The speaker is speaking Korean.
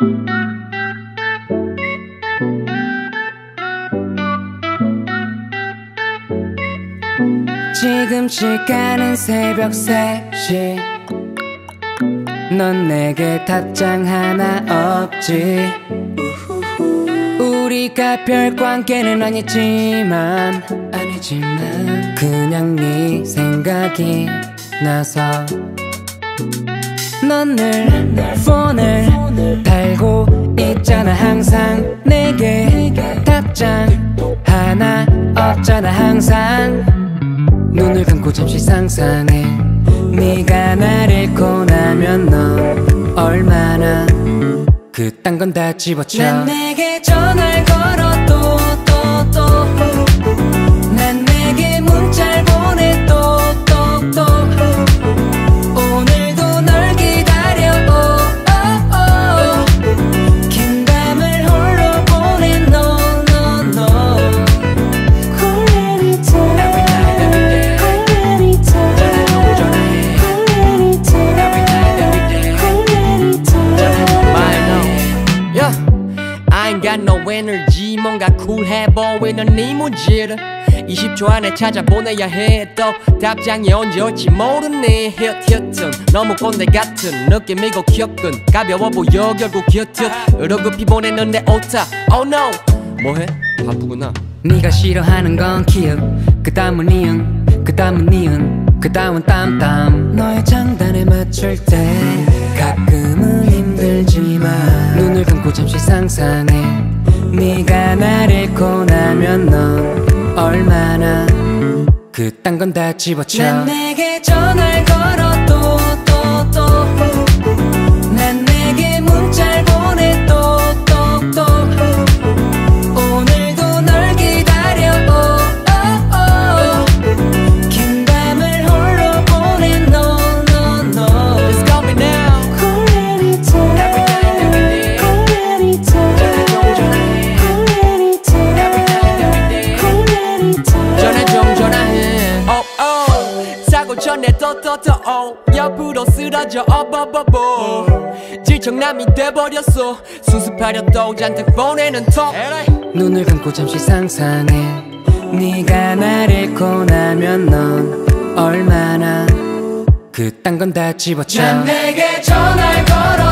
지금 시간은 새벽 3시. 넌 내게 답장 하나 없지. 우리가 별 관계는 아니지만 그냥 네 생각이 나서 넌 늘 폰을 달고 있잖아. 항상 내게 답장 하나 없잖아. 항상 눈을 감고 잠시 상상해. 네가 나를 잃고 나면 넌 얼마나 그딴 건 다 집어쳐. 난 내게 전화를 걸어 또 난 내게 문자를 보내 또 오늘도 널 기다려. 긴 밤을 홀로 보내 no. Call anytime, call anytime, call anytime. Yeah, I ain't got no energy. 뭔가 쿨해 보이는 네 문제를 20초 안에 찾아보내야 해. 또 답장이 언제 올지 모르네. 히트는 너무 꼰대 같은 느낌이고 기억은 가벼워 보여 결국 히트. 으로급히 보내는 내 오타. Oh no, 뭐해? 바쁘구나. 네가 싫어하는 건 키읔, 그 다음은 니은, 그 다음은 니은, 그 다음은 땀땀. 너의 장단에 맞출 때 가끔은 힘들지만 눈을 감고 잠시 상상해. 네가 나를 잃고 나면 넌 얼마나 그딴 건 다 집어쳐. 난 내게 전화를 걸어 또 난 내게 문자를 보내 또 오늘도 널 기다려. 긴 밤을 홀로 보내 no. Let's call me now. Call anytime, call anytime, call anytime, call anytime. 전화 좀 전화해. 사고 전에 또 옆으로 쓰러져 질청남이 돼버렸어. 수습하려 또 잔뜩 보내는 톡. 눈을 감고 잠시 상상해. 네가 나를 잃고 나면 넌 얼마나 그딴 건 다 집어쳐. 난 내게 전화를 걸어